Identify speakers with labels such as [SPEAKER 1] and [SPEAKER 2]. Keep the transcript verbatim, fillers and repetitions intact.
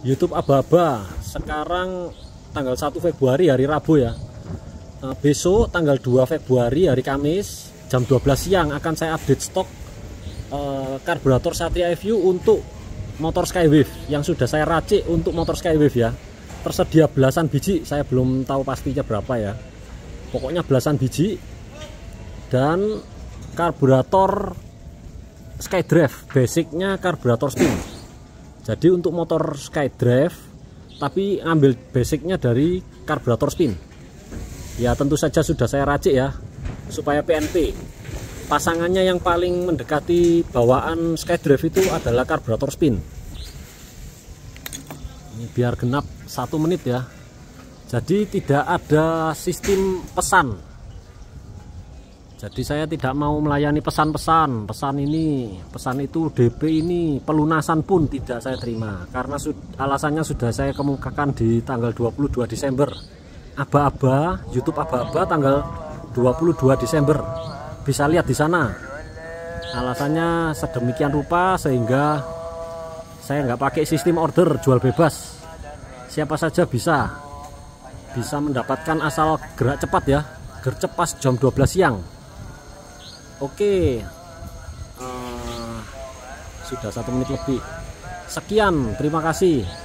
[SPEAKER 1] YouTube aba-aba. Sekarang tanggal satu Februari hari Rabu ya. Nah, besok tanggal dua Februari hari Kamis jam dua belas siang akan saya update stok uh, karburator Satria F U untuk motor Skywave yang sudah saya racik untuk motor Skywave ya. Tersedia belasan biji, saya belum tahu pastinya berapa ya. Pokoknya belasan biji. Dan karburator Skydrive, basicnya karburator spin. Jadi untuk motor Skydrive tapi ambil basicnya dari karburator spin. Ya tentu saja sudah saya racik ya supaya P N P. Pasangannya yang paling mendekati bawaan Skydrive itu adalah karburator spin. Ini biar genap satu menit ya. Jadi tidak ada sistem pesan. Jadi saya tidak mau melayani pesan-pesan. Pesan ini, pesan itu, D P ini, pelunasan pun tidak saya terima. Karena alasannya sudah saya kemukakan di tanggal dua puluh dua Desember. Aba-aba, YouTube aba-aba tanggal dua puluh dua Desember. Bisa lihat di sana. Alasannya sedemikian rupa sehingga saya nggak pakai sistem order jual bebas. Siapa saja bisa. Bisa mendapatkan asal gerak cepat ya. Gercep pas jam dua belas siang. Oke, uh, sudah satu menit lebih. Sekian, terima kasih.